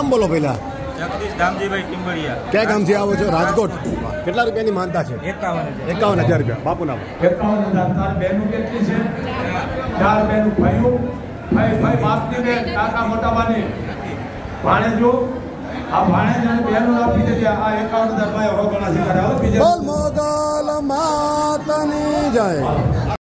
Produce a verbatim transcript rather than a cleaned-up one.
બોલો પેલા જગદીશ ધામજીભાઈ ટીમ્બડિયા. ક્યાં ગામથી આવો છો? રાજકોટ. કેટલા રૂપિયાની માનતા છે? એકાવન એકાવન હજાર રૂપિયા. બાપુ નામ? એકાવન હજાર. તારી બહેનું કેટલી છે? ચાર બહેનું. ભાઈઓ ભાઈ ભાઈ બાપની બેન, કાકા મોટા બાની ભાણેજો, આ ભાણેજ અને બહેનો આપી દેજે. આ એકાવન હજાર ભાઈ હવે ગણા છે. બોલ મોગલ માતની જય.